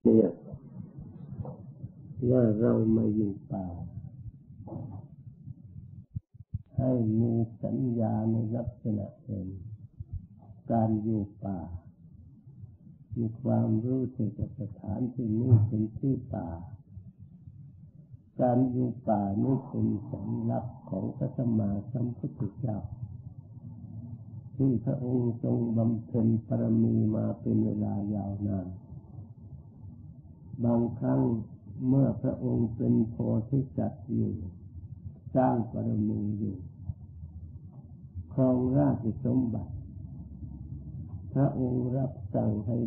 เนี่ยว่าเรามาอยู่ป่าให้มีสัญญาในลักษณะเป็นการอยู่ป่ามีความรู้สึกสถานที่นี้เป็นที่ป่าการอยู่ป่านี้เป็นสัญลักษณ์ของพระสัมมาสัมพุทธเจ้าที่พระองค์ทรงบำเพ็ญบารมีมาเป็นเวลายาวนานบางครั้งเมื่อพระองค์เป็นโพธิสัตว์อยู่สร้างบารมีอยู่ครองราชสมบัติพระองค์รับสั่งให้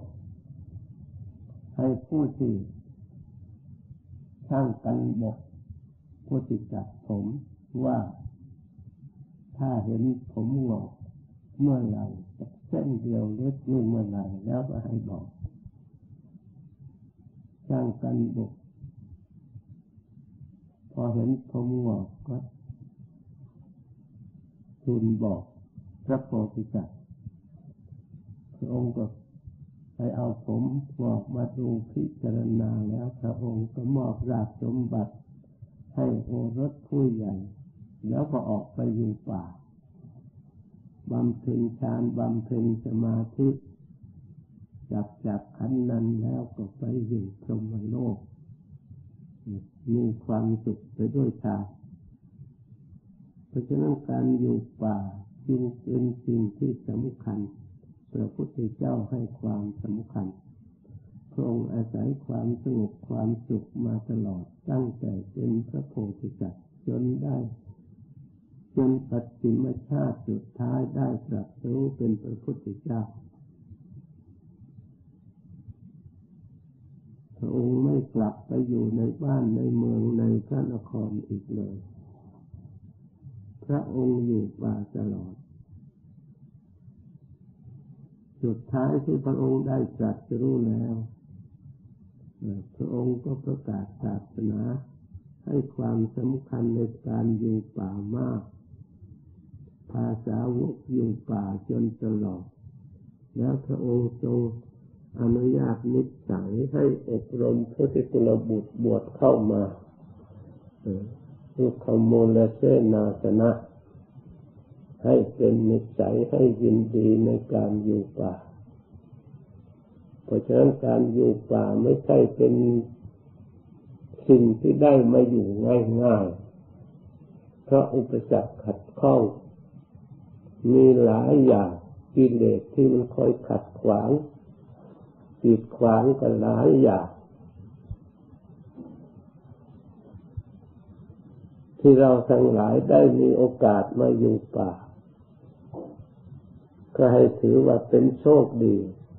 ผู้ที่ช่างกันบกผู้ที่จัดผมว่าถ้าเห็นผมงอกเมื่อไหร่เส้นเดียวเล็กนี่เมื่อไหร่แล้วก็ให้บอกช่างกันบกพอเห็นผมงอกก็ทูลบอกพระโพธิสัตว์พระองค์ก็ไปเอาผมงอกมาดูพิจารณาแล้วพระองค์ก็มอบราชสมบัติให้โอรสผู้ใหญ่แล้วก็ออกไปอยู่ป่าบำเพ็ญฌานบำเพ็ญสมาธิจากขันธ์นั้นแล้วก็ไปอยู่พรหมโลกมีความสุขไปด้วยฌานเพราะฉะนั้นการอยู่ป่าจึงเป็นสิ่งที่สำคัญพระพุทธเจ้าให้ความสำคัญพระองค์อาศัยความสงบความสุขมาตลอดตั้งแต่เป็นพระโพธิสัตว์จนปัจฉิมชาติสุดท้ายได้ตรัสรู้เป็นพระพุทธเจ้าพระองค์ไม่กลับไปอยู่ในบ้านในเมืองในพระนครอีกเลยพระองค์อยู่ป่าตลอดสุดท้ายที่พระองค์ได้ตรัสรู้แล้วพระองค์ก็ประกาศศาสนาให้ความสำคัญในการอยู่ป่ามากพาสาวกอยู่ป่าจนตลอดแล้วพระองค์ทรงอนุญาตนิสัยให้อบรมพระภิกษุบุตรบวชเข้ามาทุกขโมลเสนาสนะให้เป็นนิสัยให้ยินดีในการอยู่ป่าเพราะฉะนั้นการอยู่ป่าไม่ใช่เป็นสิ่งที่ได้มาอยู่ง่ายๆเพราะอุปสรรคขัดข้องมีหลายอย่างกิเลสที่มันคอยขัดขวางกีดขวางกันหลายอย่างที่เราทั้งหลายได้มีโอกาสมาอยู่ป่าก็ให้ถือว่าเป็นโชคดี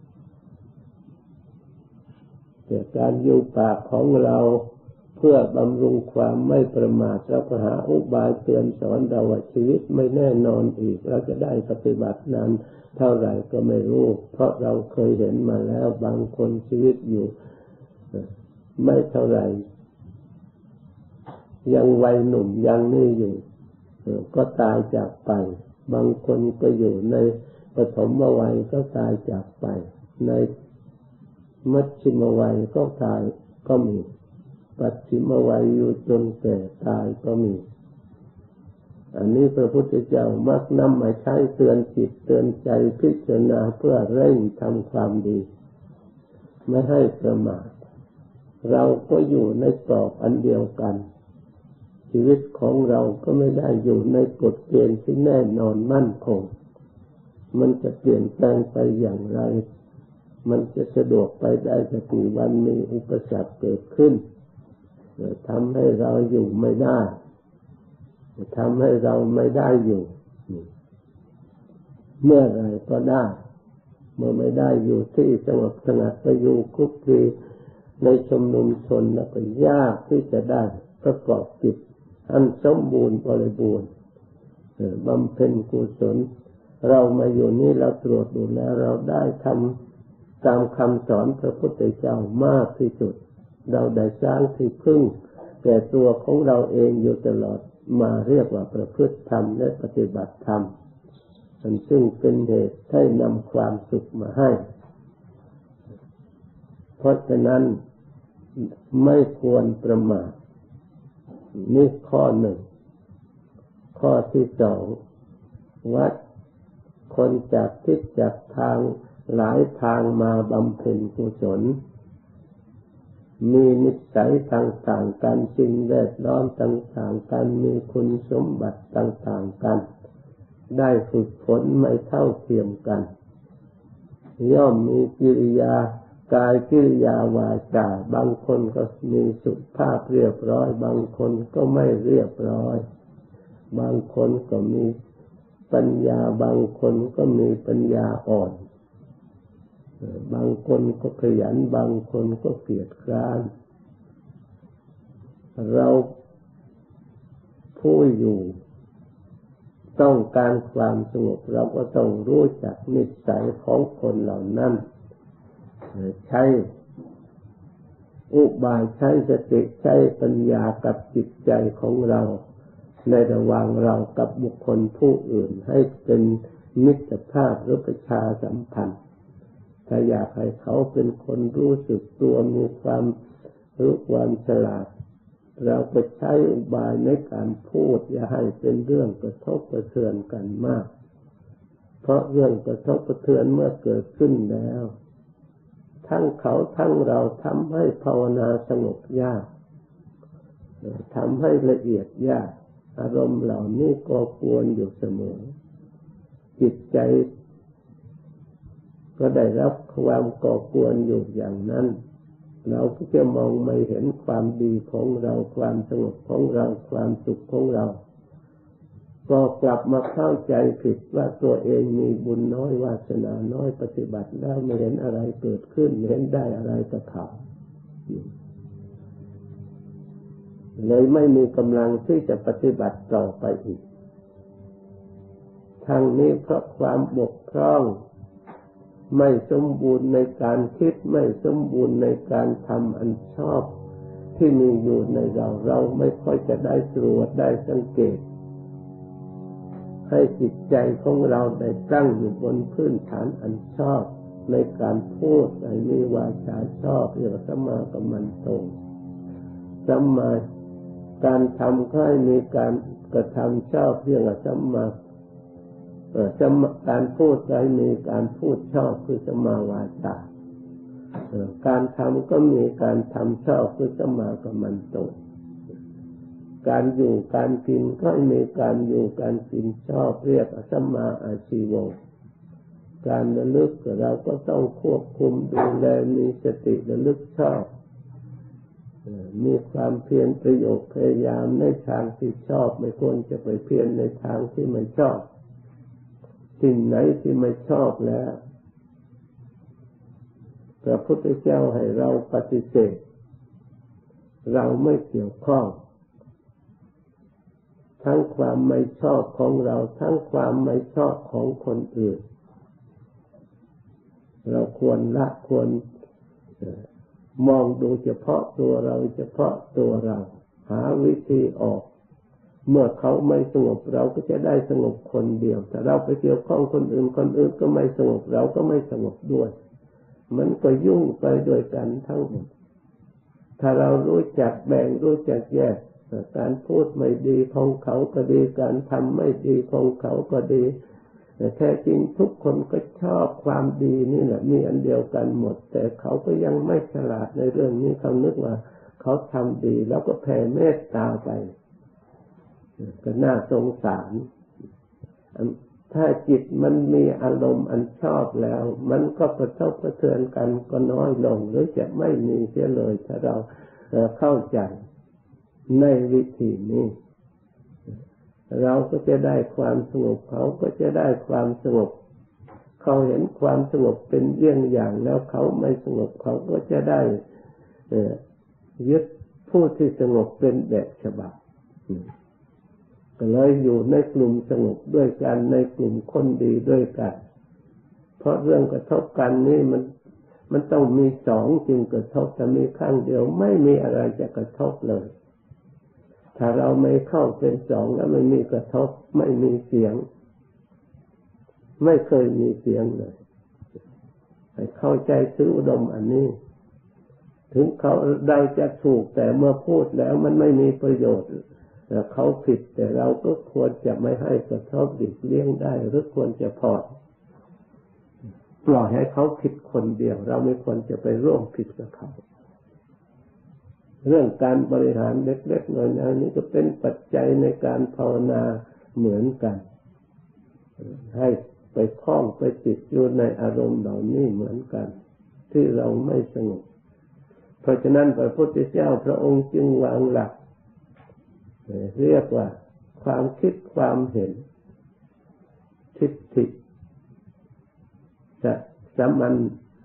แต่การอยู่ป่าของเราเพื่อบำรุงความไม่ประมาทเราก็หาอุบายเตือนสอนเราว่าชีวิตไม่แน่นอนอีกเราจะได้ปฏิบัตินั้นเท่าไหร่ก็ไม่รู้เพราะเราเคยเห็นมาแล้วบางคนชีวิตอยู่ไม่เท่าไหร่ยังวัยหนุ่มยังนี่อยู่ก็ตายจากไปบางคนก็อยู่ในปฐมวัยก็ตายจากไปในมัชชิมวัยก็ตายก็มีปัจฉิมวัยอยู่จนแก่ตายก็มีอันนี้พระพุทธเจ้ามักนำมาใช้เตือนจิตเตือนใจพิจารณาเพื่อเร่งทำความดีไม่ให้ประมาทเราก็อยู่ในกรอบอันเดียวกันชีวิตของเราก็ไม่ได้อยู่ในกฎเกณฑ์ที่แน่นอนมั่นคงมันจะเปลี่ยนแปลงไปอย่างไรมันจะสะดวกไปได้สักกี่วันมีอุปสรรคเกิดขึ้นทำให้เราอยู่ไม่ได้ทำให้เราไม่ได้อยู่เมื่อไรก็ได้เมื่อไม่ได้อยู่ที่สงบสงัดไปอยู่คุกคีในชุมนุมชนแล้วก็ยากที่จะได้ประกอบจิตอันสมบูรณ์บริบูรณ์บำเพ็ญกุศลเรามาอยู่นี่เราตรวจดูแล้วเราได้ทำตามคำสอนพระพุทธเจ้ามากที่สุดเราได้สร้างที่พึ่งแก่ตัวของเราเองอยู่ตลอดมาเรียกว่าประพฤติธรรมและปฏิบัติธรรมซึ่งเป็นเหตุให้นำความสุขมาให้พราะฉะนั้นไม่ควรประมาทนี่ข้อหนึ่งข้อที่สองวัดคนจากทิศจากทางหลายทางมาบำเพ็ญกุศลมีนิสัยต่างๆกันสิ่งแวดล้อมต่างๆกันมีคุณสมบัติต่างๆกันได้ฝึกฝนไม่เท่าเทียมกันย่อมมีกิริยากายกิริยาวาจาบางคนก็มีสุภาพเรียบร้อยบางคนก็ไม่เรียบร้อยบางคนก็มีปัญญาบางคนก็มีปัญญาอ่อนบางคนก็ขยันบางคนก็เกียจคร้านเราผู้อยู่ต้องการความสงบเราก็ต้องรู้จักนิสัยของคนเหล่านั้นใช้อุบายใช้สติใช้ปัญญากับจิตใจของเราในระหว่างเรากับบุคคลผู้อื่นให้เป็นมิตรภาพหรือประชาสัมพันธ์ถ้าอยากให้เขาเป็นคนรู้สึกตัวมีความรู้ความฉลาดเราก็ใช้อุบายในการพูดอย่าให้เป็นเรื่องกระทบกระเทือนกันมากเพราะเรื่องกระทบกระเทือนเมื่อเกิดขึ้นแล้วทั้งเขาทั้งเราทำให้ภาวนาสงบยากทำให้ละเอียดยากอารมณ์เหล่านี้ก่อกวนอยู่เสมอจิตใจก็ได้รับความก่อกวนอยู่อย่างนั้นเราก็จะมองไม่เห็นความดีของเราความสงบของเราความสุขของเราก็กลับมาเข้าใจผิดว่าตัวเองมีบุญน้อยวาสนาน้อยปฏิบัติได้ไม่เห็นอะไรเกิดขึ้นไม่เห็นได้อะไรกับเขาเลยไม่มีกำลังที่จะปฏิบัติต่อไปอีกทั้งนี้เพราะความบกพร่องไม่สมบูรณ์ในการคิดไม่สมบูรณ์ในการทำอันชอบที่มีอยู่ในเราไม่ค่อยจะได้ตรวจได้สังเกตให้จิตใจของเราได้ตั้งอยู่บนพื้นฐานอันชอบในการพูดในมีวาจาชอบเรียกว่าสัมมากัมมันโตสัมมาการทำก็ให้มีการกระทำชอบเรียกว่าสัมมาการพูดให้มีการพูดชอบคือสัมมาวาจาการทำก็มีการทำชอบคือสัมมากัมมันโตการอยู่การกินก็มีการอยู่การกินชอบเรียกสัมมาอาชีวะการระลึกเราก็ต้องควบคุมดูแลมีสติระลึกชอบมีความเพียรประโยชน์พยายามในทางที่ชอบไม่ควรจะไปเพียรในทางที่ไม่ชอบสิ่งไหนที่ไม่ชอบแล้วพระพุทธเจ้าให้เราปฏิเสธเราไม่เกี่ยวข้องทั้งความไม่ชอบของเราทั้งความไม่ชอบของคนอื่นเราควรละควรมองดูเฉพาะตัวเราเฉพาะตัวเราหาวิธีออกเมื่อเขาไม่สงบเราก็จะได้สงบคนเดียวแต่เราไปเกี่ยวข้องคนอื่นคนอื่นก็ไม่สงบเราก็ไม่สงบด้วยมันก็ยุ่งไปด้วยกันทั้งหมดถ้าเรารู้จักแบ่งรู้จักแยกการพูดไม่ดีของเขาก็ดีการทำไม่ดีของเขาก็ดีแต่แท้จริงทุกคนก็ชอบความดีนี่แหละมีอันเดียวกันหมดแต่เขาก็ยังไม่ฉลาดในเรื่องนี้เขานึกว่าเขาทำดีแล้วก็แผ่เมตตาไปก็น่าสงสารถ้าจิตมันมีอารมณ์อันชอบแล้วมันก็กระทบกระเทือนกันก็น้อยลงหรือจะไม่มีเสียเลยถ้าเราเข้าใจในวิธีนี้เราก็จะได้ความสงบเขาก็จะได้ความสงบเขาเห็นความสงบเป็นเยี่ยงอย่างแล้วเขาไม่สงบเขาก็จะได้ยึดผู้ที่สงบเป็นแบบฉบับก็เลยอยู่ในกลุ่มสงบด้วยกันในกลุ่มคนดีด้วยกันเพราะเรื่องกระทบกันนี่มันต้องมีสองจึงกระทบแต่มีข้างเดียวไม่มีอะไรจะกระทบเลยถ้าเราไม่เข้าเป็นสองแล้วไม่มีกระทบไม่มีเสียงไม่เคยมีเสียงเลยให้เข้าใจถึงอุดมอันนี้ถึงเขาได้จะถูกแต่เมื่อพูดแล้วมันไม่มีประโยชน์เขาผิดแต่เราก็ควรจะไม่ให้กระทบหลีกเลี่ยงได้หรือควรจะพอปล่อยให้เขาผิดคนเดียวเราไม่ควรจะไปร่วมผิดกับเขาเรื่องการบริหารเล็กๆน้อยๆนี้ก็เป็นปัจจัยในการภาวนาเหมือนกันให้ไปคล้องไปติดอยู่ในอารมณ์เหล่านี้เหมือนกันที่เราไม่สงบเพราะฉะนั้นพระพุทธเจ้าพระองค์จึงวางหลักเรียกว่าความคิดความเห็นทิฏฐิสัมมัน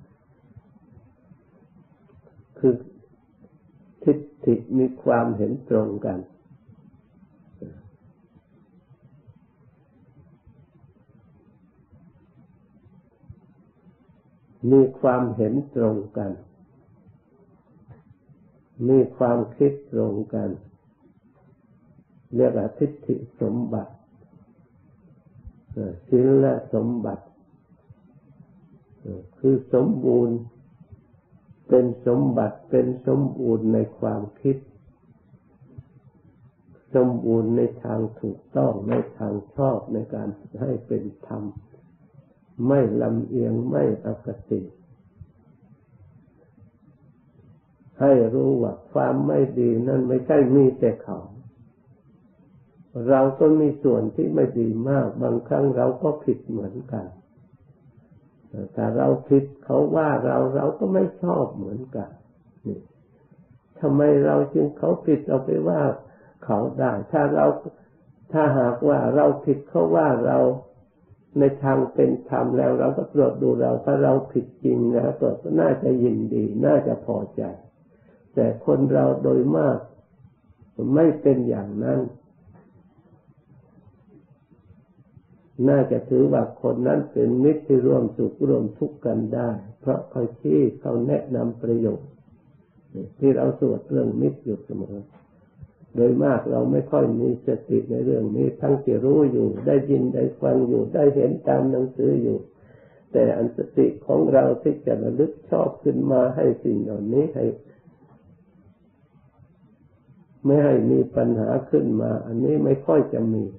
คือทิฏฐิมีความเห็นตรงกันมีความเห็นตรงกันมีความคิดตรงกันเรียกว่าทิฏฐิสมบัติศีลสมบัติคือสมบูรณ์เป็นสมบัติเป็นสมบูรณ์ในความคิดสมบูรณ์ในทางถูกต้องในทางชอบในการให้เป็นธรรมไม่ลำเอียงไม่อคติให้รู้ว่าความไม่ดีนั้นไม่ใช่มีแต่เขาเราก็มีส่วนที่ไม่ดีมากบางครั้งเราก็ผิดเหมือนกันแต่เราผิดเขาว่าเราก็ไม่ชอบเหมือนกันนี่ทำไมเราจึงเขาผิดเราไปว่าเขาได้ถ้าหากว่าเราผิดเขาว่าเราในทางเป็นธรรมแล้วเราก็ตรวจดูเราถ้าเราผิดจริงนะก็น่าจะยินดีน่าจะพอใจแต่คนเราโดยมากไม่เป็นอย่างนั้นน่าจะถือว่าคนนั้นเป็นมิตรที่ร่วมสุขร่วมทุกข์กันได้เพราะเขาชี้เขาแนะนำประโยชน์ที่เราสวดเรื่องมิตรอยู่เสมอโดยมากเราไม่ค่อยมีสติในเรื่องนี้ทั้งที่รู้อยู่ได้ยินได้ฟังอยู่ได้เห็นตามหนังสืออยู่แต่อันสติของเราที่จะระลึกชอบขึ้นมาให้สิ่งเหล่านี้ให้ไม่ให้มีปัญหาขึ้นมาอันนี้ไม่ค่อยจะมี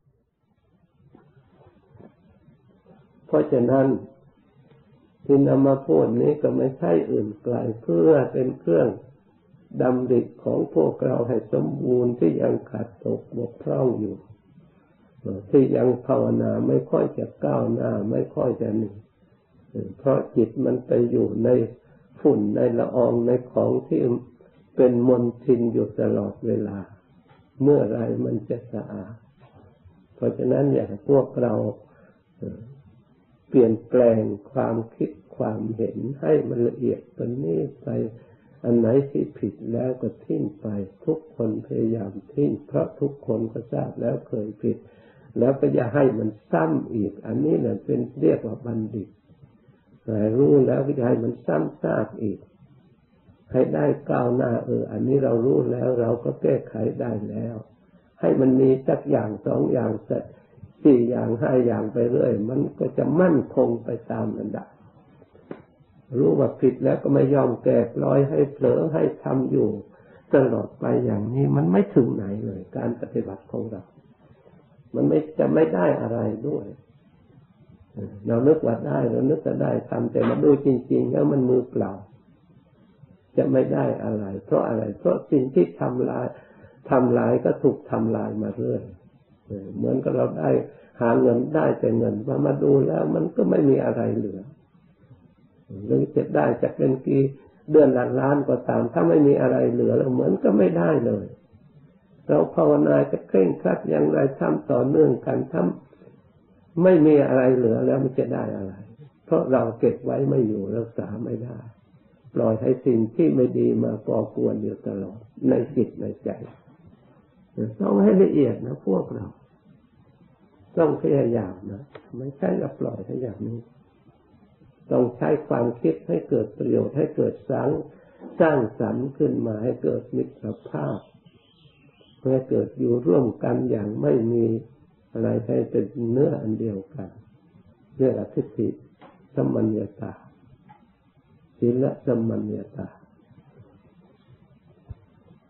เพราะฉะนั้นที่นำมาพูดนี้ก็ไม่ใช่อื่นไกลเพื่อเป็นเครื่องดำริของพวกเราให้สมบูรณ์ที่ยังขาดตกบกพร่องอยู่ที่ยังภาวนาไม่ค่อยจะก้าวหน้าไม่ค่อยจะหนีเพราะจิตมันไปอยู่ในฝุ่นในละอองในของที่เป็นมลทินอยู่ตลอดเวลาเมื่อไรมันจะสะอาดเพราะฉะนั้นอยากให้พวกเราเปลี่ยนแปลงความคิดความเห็นให้มันละเอียดตรงนี้ไปอันไหนที่ผิดแล้วก็ทิ้งไปทุกคนพยายามทิ้งเพราะทุกคนก็ทราบแล้วเคยผิดแล้วก็อย่าให้มันซ้ำอีกอันนี้เนี่ยเป็นเรียกว่าบัณฑิตรู้แล้วก็อย่าให้มันซ้ำซากอีกให้ได้ก้าวหน้าอันนี้เรารู้แล้วเราก็แก้ไขได้แล้วให้มันมีสักอย่างสองอย่างสักสี่อย่างห้าอย่างไปเรื่อยมันก็จะมั่นคงไปตามลำดับรู้ว่าผิดแล้วก็ไม่ยอมแก้ปล่อยให้เผลอให้ทำอยู่ตลอดไปอย่างนี้มันไม่ถึงไหนเลยการปฏิบัติของเรามันจะไม่ได้อะไรด้วยเรานึกว่าได้เรานึกว่าได้ทำแต่มาดูจริงๆแล้วมันมือเปล่าจะไม่ได้อะไรเพราะอะไรเพราะสิ่งที่ทำลายก็ถูกทำลายมาเรื่อยเหมือนกับเราได้หาเงินได้แต่เงินมาดูแล้วมันก็ไม่มีอะไรเหลือหรือจะได้จะเป็นกี่เดือนละล้านก็ตามถ้าไม่มีอะไรเหลือแล้วเหมือนก็ไม่ได้เลยเราภาวนาจะเคร่งครัดอย่างไรทำต่อเนื่องกันทำไม่มีอะไรเหลือแล้วมันจะได้อะไรเพราะเราเก็บไว้ไม่อยู่รักษาไม่ได้ปล่อยให้สิ่งที่ไม่ดีมาก่อกวนอยู่ตลอดในจิตในใจต้องให้ละเอียดนะพวกเราต้องพยายามนะไม่ใช่จะปล่อยให้อย่างนี้ต้องใช้ความคิดให้เกิดประโยชน์ให้เกิดสร้างสรรค์ขึ้นมาให้เกิดมิตรภาพเพื่อเกิดอยู่ร่วมกันอย่างไม่มีอะไรให้เป็นเนื้ออันเดียวกันเรียกว่าทิฏฐิสัมมัญญตาศีลสัมมัญญตา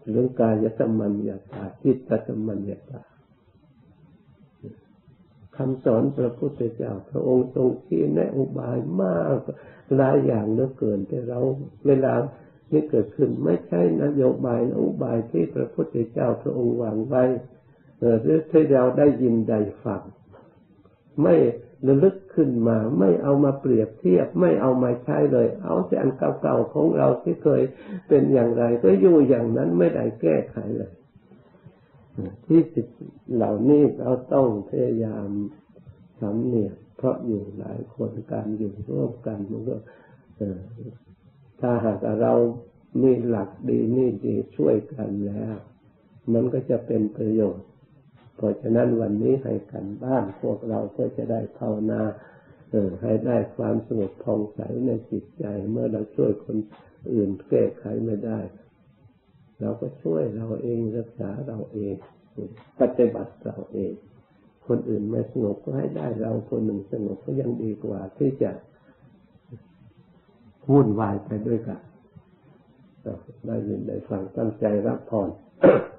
เรื่องกายสัมมัญญาตาจิตสัมมัญญาตาคำสอนพระพุทธเจ้าพระองค์ทรงชี้แนะอุบายมากหลายอย่างเหลือเกินแต่เราเวลานี่เกิดขึ้นไม่ใช่นโยบายอุบายที่พระพุทธเจ้าพระองค์วางไว้หรือที่เราได้ยินได้ฟังไม่ระลึกขึ้นมาไม่เอามาเปรียบเทียบไม่เอามาใช้เลยเอาแต่อันเก่าๆของเราที่เคยเป็นอย่างไรก็อยู่อย่างนั้นไม่ได้แก้ไขเลยที่สิ่งเหล่านี้เราต้องพยายามสำเนียกเพราะอยู่หลายคนการอยู่ร่วมกันมันก็ถ้าหากเรามีหลักดีนี่ดีช่วยกันแล้วมันก็จะเป็นประโยชน์เพราะฉะนั้นวันนี้ให้กันบ้านพวกเราก็จะได้ภาวนาให้ได้ความสงบผ่องใสในจิตใจเมื่อเราช่วยคนอื่นแก้ไขไม่ได้เราก็ช่วยเราเองรักษาเราเองปฏิบัติเราเองคนอื่นไม่สงบก็ให้ได้เราคนหนึ่งสงบก็ยังดีกว่าที่จะวุ่นวายไปด้วยกันได้ยินได้ฟังตั้งใจรับพร